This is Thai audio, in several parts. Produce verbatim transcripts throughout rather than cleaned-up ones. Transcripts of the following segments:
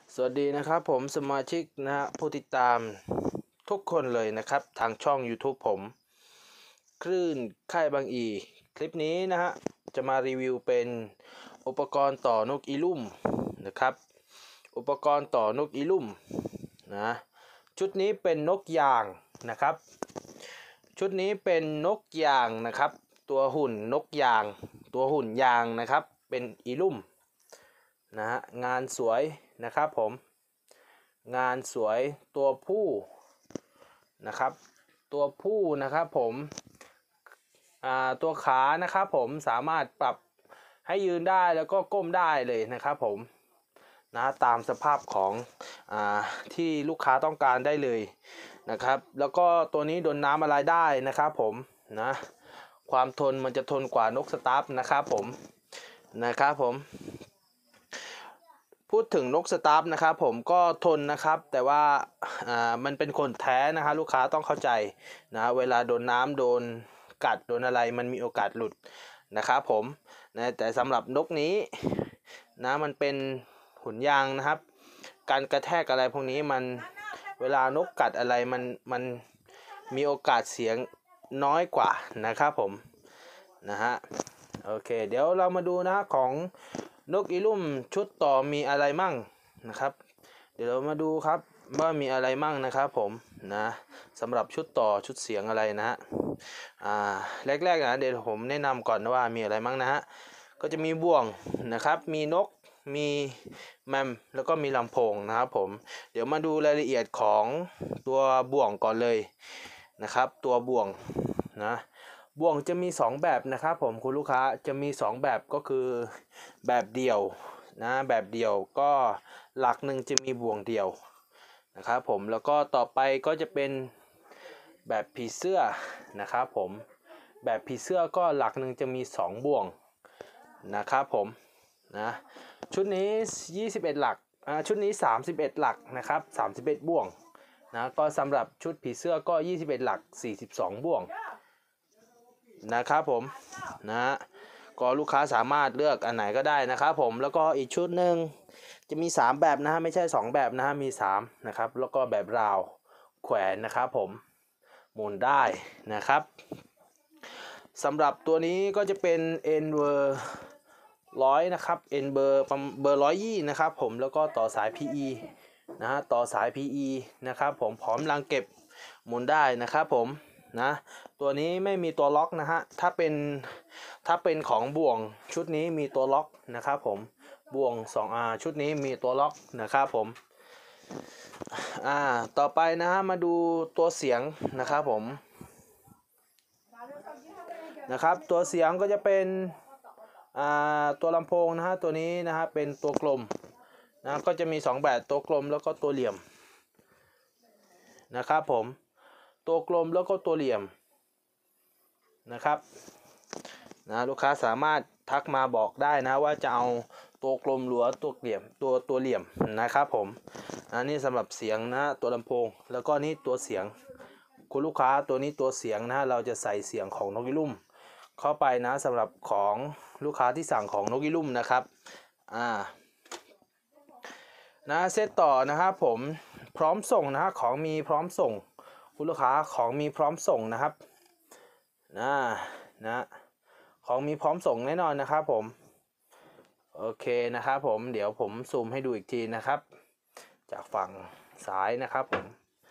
สวัสดีนะครับผมสมาชิกนะฮะผู้ติดตามทุกคนเลยนะครับทางช่อง YouTube ผมคลื่นค่ายบางอีคลิปนี้นะฮะจะมารีวิวเป็นอุปกรณ์ต่อนกอีลุ่มนะครับอุปกรณ์ต่อนกอีลุ่มนะชุดนี้เป็นนกยางนะครับชุดนี้เป็นนกยางนะครับตัวหุ่นนกยางตัวหุ่นยางนะครับเป็นอีลุ่มนะฮะงานสวยนะครับผมงานสวยตัวผู้นะครับตัวผู้นะครับผมตัวขานะครับผมสามารถปรับให้ยืนได้แล้วก็ก้มได้เลยนะครับผมนะตามสภาพของอที่ลูกค้าต้องการได้เลยนะครับแล้วก็ตัวนี้โดนน้ำอะไรได้นะครับผมนะความทนมันจะทนกว่านกสตาร์ฟนะครับผมนะครับผมพูดถึงนกสตาร์ฟนะครับผมก็ทนนะครับแต่ว่าอ่ามันเป็นขนแท้นะครับลูกค้าต้องเข้าใจนะเวลาโดนน้ำโดนกัดโดนอะไรมันมีโอกาสหลุดนะครับผมนะแต่สำหรับนกนี้นะมันเป็นหุ่นยางนะครับการกระแทกอะไรพวกนี้มันเวลานกกัดอะไรมันมันมีโอกาสเสียงน้อยกว่านะครับผมนะฮะโอเคเดี๋ยวเรามาดูนะของนกอีลุ่มชุดต่อมีอะไรมั่งนะครับเดี๋ยวเรามาดูครับว่ามีอะไรมั่งนะครับผมนะสำหรับชุดต่อชุดเสียงอะไรนะฮะอ่าแรกๆนะเดี๋ยวผมแนะนำก่อนว่ามีอะไรมั่งนะฮะก็จะมีบ่วงนะครับมีนกมีแมมแล้วก็มีลำโพงนะครับผมเดี๋ยวมาดูรายละเอียดของตัวบ่วงก่อนเลยนะครับตัวบ่วงนะบ่วงจะมีสองแบบนะครับผมคุณลูกค้าจะมีสองแบบก็คือแบบเดี่ยวนะแบบเดี่ยวก็หลักหนึ่งจะมีบ่วงเดี่ยวนะครับผมแล้วก็ต่อไปก็จะเป็นแบบผีเสื้อนะครับผมแบบผีเสื้อก็หลักหนึ่งจะมีสองบ่วงนะครับผมนะชุดนี้ยี่สิบเอ็ดหลักอ่าชุดนี้สามสิบเอ็ดหลักนะครับสามสิบเอ็ดบ่วงนะก็สำหรับชุดผีเสื้อก็ยี่สิบเอ็ดหลักสี่สิบสองบ่วงนะครับผมนะก็ลูกค้าสามารถเลือกอันไหนก็ได้นะครับผมแล้วก็อีกชุดหนึ่งจะมีสามแบบนะฮะไม่ใช่สองแบบนะฮะมีสามนะครับแล้วก็แบบราวแขวนนะครับผมหมุนได้นะครับสำหรับตัวนี้ก็จะเป็นเอ็นเวอร์ร้อยนะครับเอ็นเบอร์เบอร์ร้อยยี่นะครับผมแล้วก็ต่อสาย พี อี นะฮะต่อสาย พี อี นะครับผมพร้อมรางเก็บหมุนได้นะครับผมนะตัวนี้ไม่มีตัวล็อกนะฮะถ้าเป็นถ้าเป็นของบ่วงชุดนี้มีตัวล็อกนะครับผมบ่วง สองอาร์ ชุดนี้มีตัวล็อกนะครับผมอ่าต่อไปนะฮะมาดูตัวเสียงนะครับผมนะครับตัวเสียงก็จะเป็นอ่าตัวลำโพงนะฮะตัวนี้นะฮะเป็นตัวกลมนะก็จะมีสองแบบตัวกลมแล้วก็ตัวเหลี่ยมนะครับผมตัวกลมแล้วก็ตัวเหลี่ยมนะครับนะลูกค้าสามารถทักมาบอกได้นะว่าจะเอาตัวกลมหรือตัวเหลี่ยมตัวตัวเหลี่ยมนะครับผมอันนี้สำหรับเสียงนะตัวลำโพงแล้วก็นี่ตัวเสียงคุณลูกค้าตัวนี้ตัวเสียงนะเราจะใส่เสียงของนกอีลุ่มเข้าไปนะสำหรับของลูกค้าที่สั่งของนกอีลุ่มนะครับอ่านะเซตต่อนะครับผมพร้อมส่งนะฮะของมีพร้อมส่งคุณลูกค้าของมีพร้อมส่งนะครับนะนะของมีพร้อมส่งแน่นอนนะครับผมโอเคนะครับผมเดี๋ยวผมซูมให้ดูอีกทีนะครับจากฝั่งซ้ายนะครับผม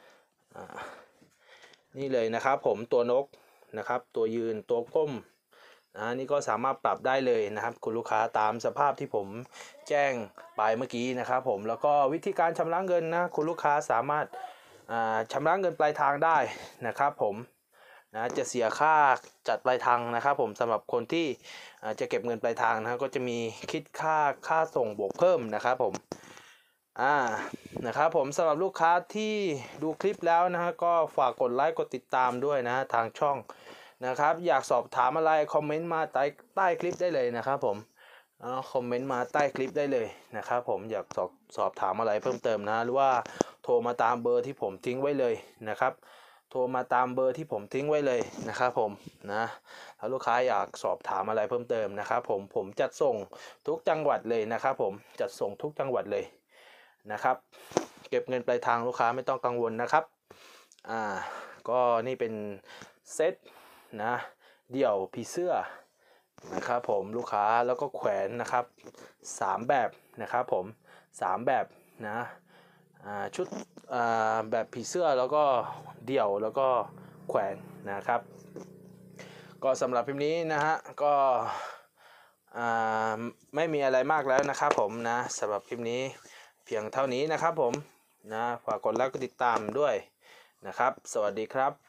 นี่เลยนะครับผมตัวนกนะครับตัวยืนตัวก้มนะนี่ก็สามารถปรับได้เลยนะครับคุณลูกค้าตามสภาพที่ผมแจ้งไปเมื่อกี้นะครับผมแล้วก็วิธีการชำระเงินนะคุณลูกค้าสามารถชำระเงินปลายทางได้นะครับผมนะจะเสียค่าจัดปลายทางนะครับผมสำหรับคนที่จะเก็บเงินปลายทางนะก็จะมีคิดค่าค่าส่งบวกเพิ่มนะครับผมอ่านะครับผมสำหรับลูกค้าที่ดูคลิปแล้วนะฮะก็ฝากกดไลค์กดติดตามด้วยนะทางช่องนะครับอยากสอบถามอะไรคอมเมนต์มาใต้ใต้คลิปได้เลยนะครับผมคอมเมนต์มาใต้คลิปได้เลยนะครับผมอยากสอบสอบถามอะไรเพิ่มเติมนะหรือว่าโทรมาตามเบอร์ที่ผมทิ้งไว้เลยนะครับโทรมาตามเบอร์ที่ผมทิ้งไว้เลยนะครับผมนะถ้าลูกค้าอยากสอบถามอะไรเพิ่มเติมนะครับผมผมจัดส่งทุกจังหวัดเลยนะครับผมจัดส่งทุกจังหวัดเลยนะครับเก็บเงินปลายทางลูกค้าไม่ต้องกังวลนะครับอ่าก็นี่เป็นเซตนะเดี่ยวผีเสื้อนะครับผมลูกค้าแล้วก็แขวนนะครับสามแบบนะครับผมสามแบบนะชุดแบบผีเสื้อแล้วก็เดี่ยวแล้วก็แขวนนะครับก็สำหรับคลิปนี้นะฮะก็ไม่มีอะไรมากแล้วนะครับผมนะสำหรับคลิปนี้เพียงเท่านี้นะครับผมนะฝากกดไลค์กดติดตามด้วยนะครับสวัสดีครับ